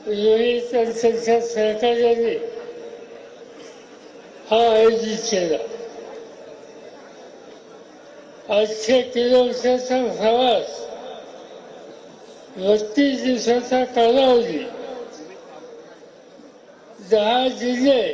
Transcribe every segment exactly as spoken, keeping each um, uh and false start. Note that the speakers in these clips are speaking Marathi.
रोहित आणि त्यांच्या सहकार्याने हा आयोजित केला. आठशे किलोमीटरचा प्रवास, बत्तीस दिवसाचा कालावधी, दहा जिल्हे,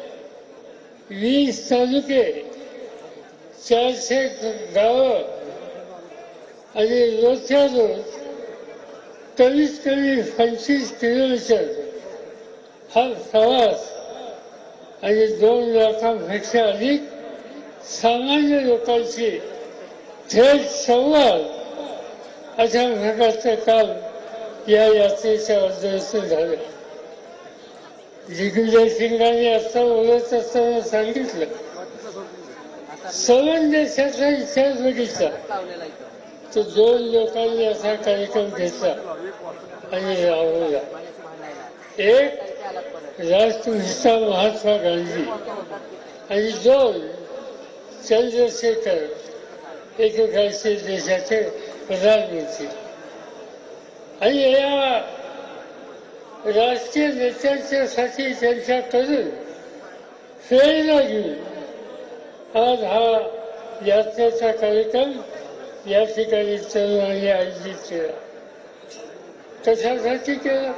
वीस तालुके, चारशे गावं आणि रोजच्या रोज कमीत कमी पंचवीस किलोमीटर हा प्रवास आणि दोन लाखांपेक्षा अधिक सामान्य लोकांशी थेट संवाद अशा प्रकारचं काम या यात्रेच्या माध्यमातून झालं. दिग्विजय सिंगांनी आता बोलत असताना सांगितलं, सवन देशाचा इतिहास बघितला तर दोन लोकांनी असा कार्यक्रम घेतला आणि राबवला. एक राष्ट्रपिता महात्मा गांधी आणि दोन चंद्रशेखर, एकेकाळचे देशाचे प्रधानमंत्री. आणि या राष्ट्रीय नेत्यांच्यासाठी त्यांच्याकडून प्रेरणा घेऊन आज हा यात्रेचा कार्यक्रम या ठिकाणी तरुणांनी आयोजित केला. कशासाठी केला?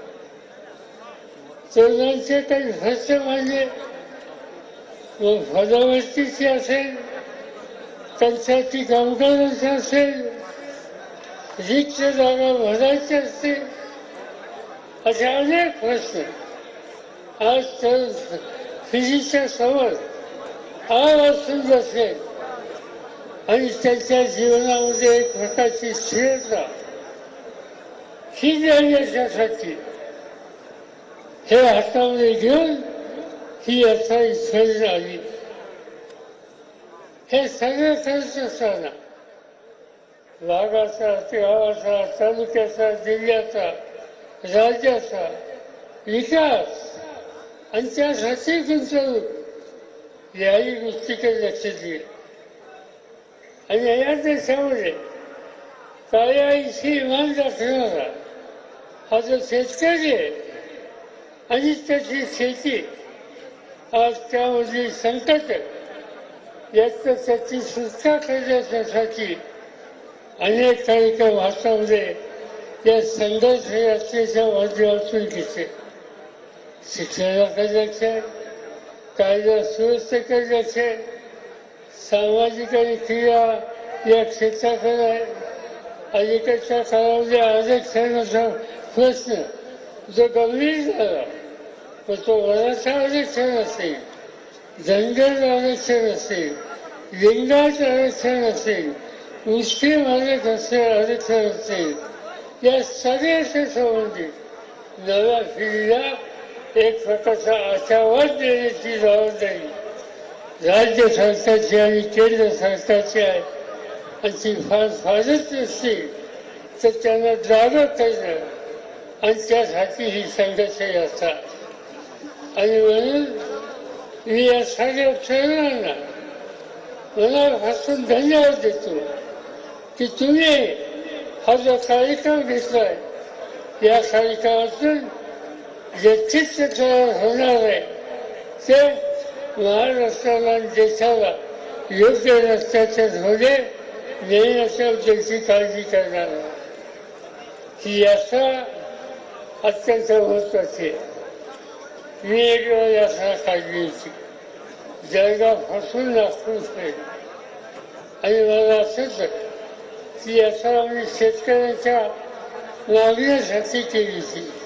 तरुणांचे काही प्रश्न मांडले, मग फळावरतीची असेल, कंत्राटी कामगारांची असेल, रिक्त जागा भरायची असतील, असे अनेक प्रश्न आज तर फिजीच्या समोर आवाजून बसले आणि त्यांच्या जीवनामध्ये एक प्रकारची स्थिरता ही देण्यासाठी हे हातामध्ये घेऊन ही यात्रा इथपर्यंत आली. हे सगळं करत असताना भागाचा, गावाचा, तालुक्याचा, जिल्ह्याचा, राज्याचा विकास आणि त्यासाठी गुंतवणूक याही गोष्टीकडे लक्ष दिले. आणि या देशामध्ये कायाईशी इमान दाखवणारा हा जो शेतकरी आहे आणि त्याची शेती आज त्यामधली संकट याचं त्याची सुटका करण्यासाठी अनेक कार्यक्रम भारतामध्ये या संघर्ष यात्रेच्या माध्यमातून घेतले. शिक्षणाकडे लक्ष आहे, कायदा सुव्यवस्थेकडे लक्ष आहे, सामाजिक आणि क्रिया या क्षेत्राकडे आहे. अलीकडच्या काळामध्ये आरक्षणाचा प्रश्न जो गंभीर झाला, पण तो वराचा आरक्षण असेल, धनगर आरक्षण असेल, लिंगायत आरक्षण असेल, मुस्लिम आरक्षण आरक्षण असेल, या सगळ्याच्या संबंधित नव्या पिढीला एक प्रकारचा आशावाद देण्याची जबाबदारी राज्य सरकारची आणि केंद्र सरकारची आहे. आणि ती फार फारच नसतील तर त्यांना जागा करणं आणि त्यासाठी ही संघर्ष यात्रा. आणि म्हणून मी या सगळ्या तरुणांना मनापासून धन्यवाद देतो की तुम्ही हा जो कार्यक्रम घेतलाय, या कार्यक्रमातून जे चित्र तयार होणार आहे ते महाराष्ट्राला देशाला योग्य रस्त्याच्या धोरणे नेण्याच्याबद्दलची काळजी करणार आहे. ही यात्रा अत्यंत महत्वाची आहे. मी एक वेळा यात्रा काढली होती, जळगावपासून नागपूरपर्यंत, आणि मला असंच ती यात्रा आम्ही शेतकऱ्यांच्या मागण्यासाठी केली होती.